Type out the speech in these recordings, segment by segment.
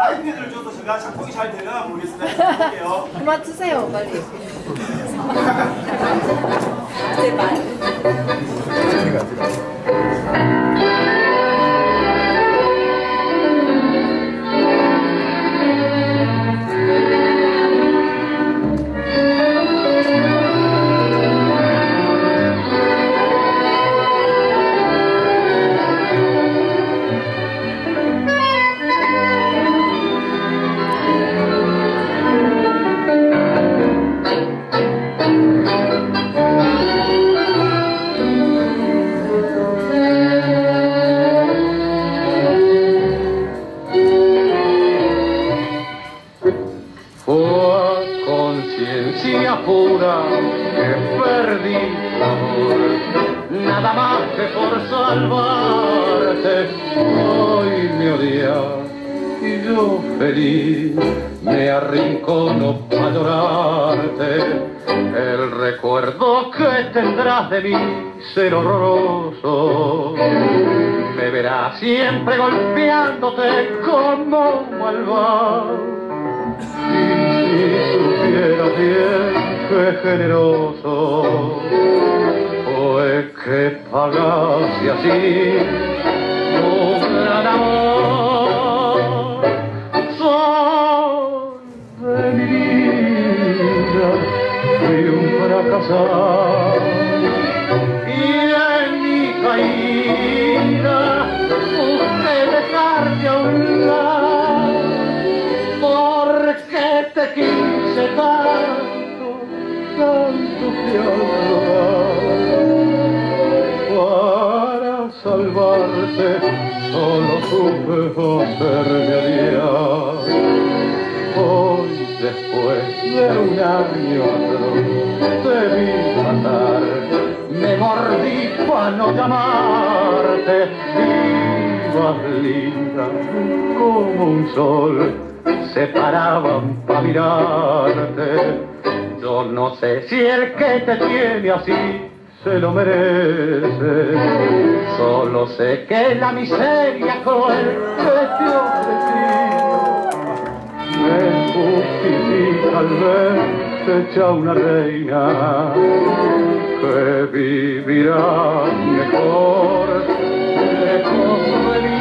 아이패드를 줘서 제가 작동이 잘 되려나 모르겠습니다. 해볼게요. 그만 트세요, 빨리. 제발. Pura que perdí amor, nada más que por salvarte. Hoy me odias y yo feliz me arrincono para llorarte. El recuerdo que tendrás de mí ser horroroso, me verás siempre golpeándote como un malvado. Y si supieras bien qué generoso fue que pagaste así un gran amor. Sol de mi vida, fui un fracasado y en mi caída busqué dejarte a un lado. Porque te quise tanto, tanto te para salvarte, solo supe hacerme odiar. Hoy, después de un año te vi matar, me mordí para no llamarte. Ibas linda como un sol, se paraban para mirarte. Yo no sé si el que te tiene así se lo merece. Solo sé que la miseria cruel que te ofrecí me justifica al verte hecha una reina que vivirá mejor lejos de mí.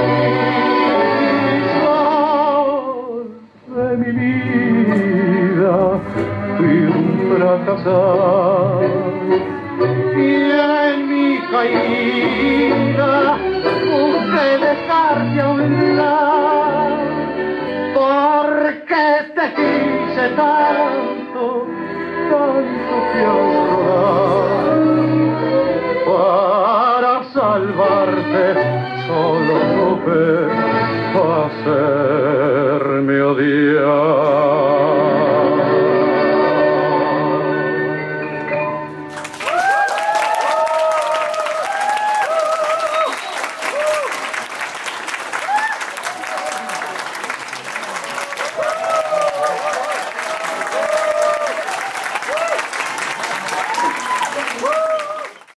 De mi vida fui un fracasado y en mi caída busqué dejarte a un lado, porque te quise tanto, tanto te adoraba. Para salvarte solo supe hacer